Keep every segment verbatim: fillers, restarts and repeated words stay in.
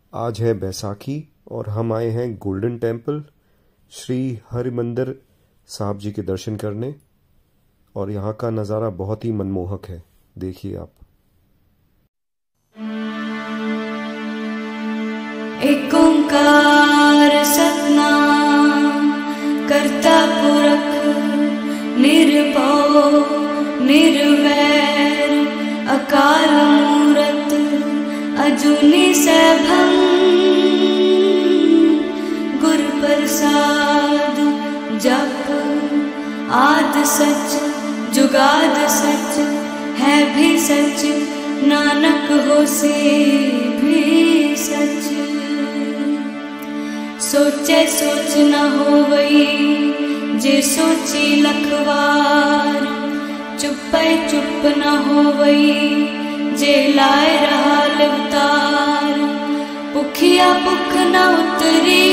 आज है बैसाखी और हम आए हैं गोल्डन टेम्पल श्री हरिमंदिर साहब जी के दर्शन करने, और यहाँ का नज़ारा बहुत ही मनमोहक है। देखिए आप। एक ओंकार सतनाम करता पुरख निर्भव निर्वैर अकाल मूरत अजूनी सैभं गुर प्रसाद जप आद सच जुगाद सच है भी सच नानक होसे भी सच। सोचे सोच न होवई जे सोची लखवार, चुप्पे चुप न होवई जे लाए रहा लिवतार। भुखिया भुख न उतरी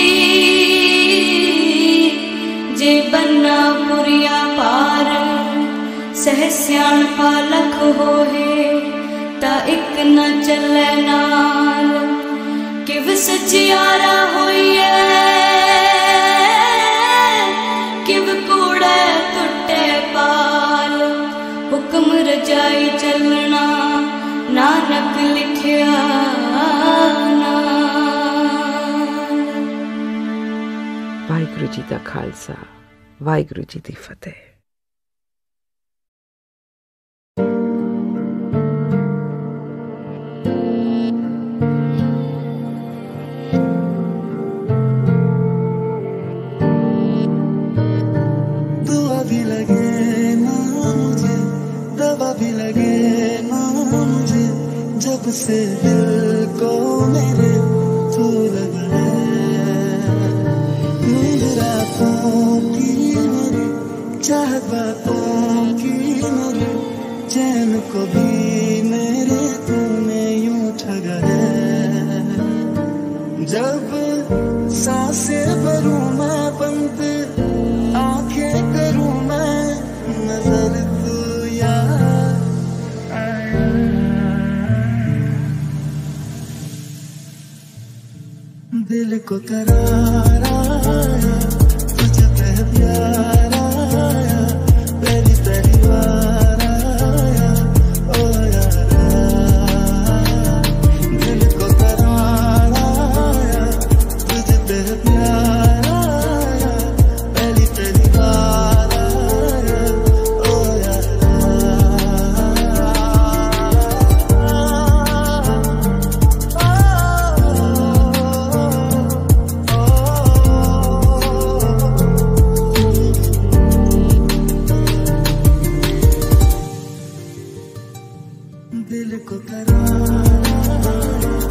जे बन्ना पुरिया पार। सह सियाण पालख होहे ता एक न चले नाल। किव सचियारा होइए किव कूड़े टुटे पाल। हुक्म रजाई चलना नानक लिखिया वाहिगुरु जी दा खालसा वाहिगुरु जी दी फतेह। दुआ भी लगे ना मुझे, दवा भी लगे ना मुझे, जब से दिल को मेरे तू लग नींद रातों की मेरी चाहत बातों की मेरी चैन को भी मेरे तूने यूं ठगा है। जब सांसें भरूं मैं बंद आंखें करूं मैं नजर तू यार। दिल को करार आया तुझ पे प्यार आया, पहली पहली बार आया ओ यारा। दिल को करार आया तुझ पे प्यार आया, पहली पहली बार आया ओ यारा। दिल को करार